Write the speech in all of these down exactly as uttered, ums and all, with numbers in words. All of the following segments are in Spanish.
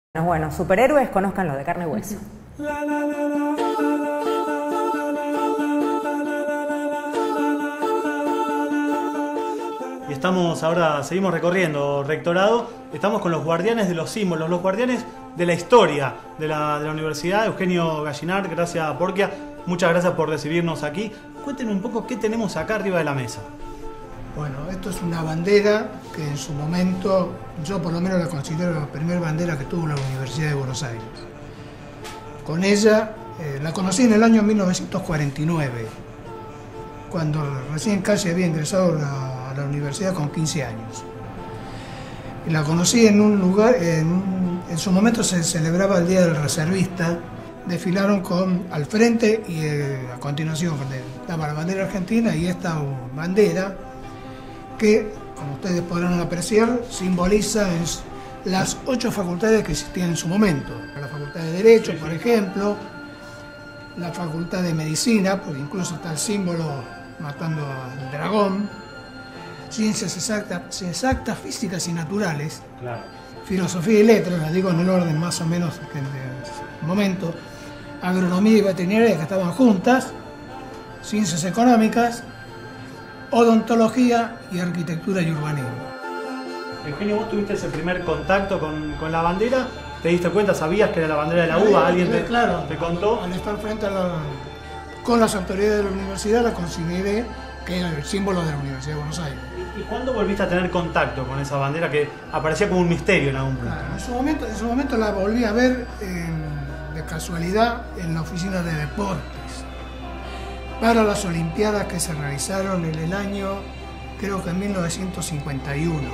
Bueno, superhéroes, conozcan los de carne y hueso. Y estamos ahora, seguimos recorriendo Rectorado, estamos con los guardianes de los símbolos, los guardianes de la historia de la, de la universidad. Eugenio Gallinard, gracias Porquia, muchas gracias por recibirnos aquí. Cuéntenos un poco qué tenemos acá arriba de la mesa. Bueno, esto es una bandera que en su momento, yo por lo menos la considero la primera bandera que tuvo la Universidad de Buenos Aires. Con ella, eh, la conocí en el año mil novecientos cuarenta y nueve, cuando recién casi había ingresado a la, a la universidad con quince años. Y la conocí en un lugar, en, en su momento se celebraba el Día del Reservista, desfilaron con al frente y eh, a continuación estaba la bandera argentina y esta bandera que, como ustedes podrán apreciar, simboliza las ocho facultades que existían en su momento. La Facultad de Derecho, por ejemplo, la Facultad de Medicina, porque incluso está el símbolo matando al dragón, Ciencias Exactas, exactas Físicas y Naturales, Claro. Filosofía y Letras, las digo en el orden más o menos que en el momento, Agronomía y Veterinaria, que estaban juntas, Ciencias Económicas, Odontología y Arquitectura y Urbanismo. Eugenio, vos tuviste ese primer contacto con, con la bandera, ¿te diste cuenta? ¿Sabías que era la bandera de la U B A? ¿Alguien te, claro, te contó? Al estar frente a la, con las autoridades de la universidad, la consideré que era el símbolo de la Universidad de Buenos Aires. ¿Y cuándo volviste a tener contacto con esa bandera que aparecía como un misterio en algún punto? Claro, en, su momento, en su momento la volví a ver en, de casualidad en la oficina de deportes para las Olimpiadas que se realizaron en el año, creo que en mil novecientos cincuenta y uno.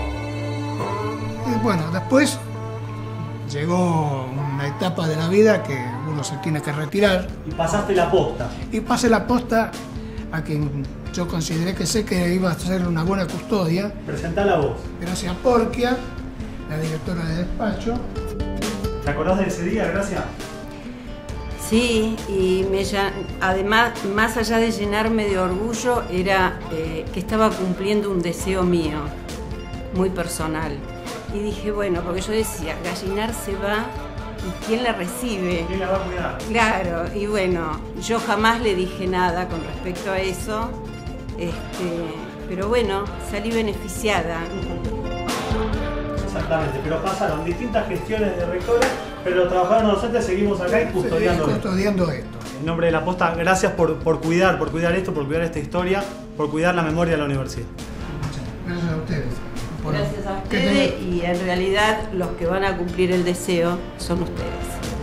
Y bueno, después llegó una etapa de la vida que uno se tiene que retirar. Y pasaste la posta. Y pasé la posta a quien yo consideré que sé que iba a ser una buena custodia. Presentá la voz. Gracias Porquia, la directora de despacho. ¿Te acordás de ese día, Gracia? Sí, y me, además, más allá de llenarme de orgullo, era eh, que estaba cumpliendo un deseo mío, muy personal. Y dije, bueno, porque yo decía, Gallinard se va, ¿y quién la recibe? ¿Quién la va a cuidar? Claro, y bueno, yo jamás le dije nada con respecto a eso, este, pero bueno, salí beneficiada. Exactamente, pero pasaron distintas gestiones de rectora, pero los trabajadores docentes seguimos acá y custodiando, sí, custodiando esto. En nombre de la posta, gracias por, por cuidar, por cuidar esto, por cuidar esta historia, por cuidar la memoria de la universidad. Gracias a ustedes. Gracias a ustedes y en realidad los que van a cumplir el deseo son ustedes.